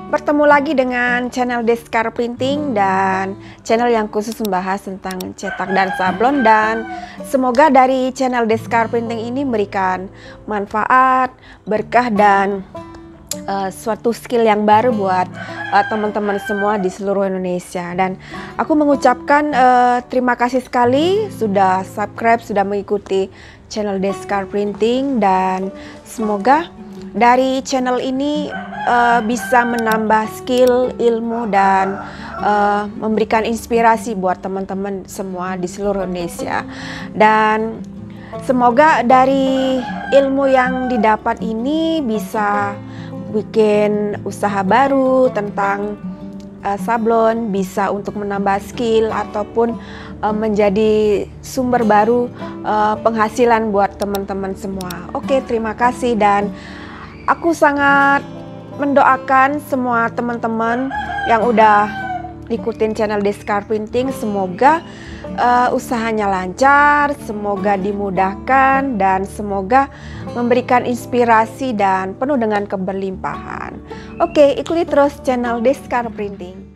Bertemu lagi dengan channel Deskar Printing dan channel yang khusus membahas tentang cetak dan sablon, dan semoga dari channel Deskar Printing ini memberikan manfaat, berkah dan suatu skill yang baru buat teman-teman semua di seluruh Indonesia. Dan aku mengucapkan terima kasih sekali sudah subscribe, sudah mengikuti channel Deskar Printing, dan semoga dari channel ini bisa menambah skill, ilmu, dan memberikan inspirasi buat teman-teman semua di seluruh Indonesia. Dan semoga dari ilmu yang didapat ini bisa bikin usaha baru tentang sablon, bisa untuk menambah skill ataupun menjadi sumber baru penghasilan buat teman-teman semua. Oke, terima kasih, dan aku sangat mendoakan semua teman-teman yang udah ikutin channel Deskar Printing, semoga usahanya lancar, semoga dimudahkan, dan semoga memberikan inspirasi dan penuh dengan keberlimpahan. Oke, ikuti terus channel Deskar Printing.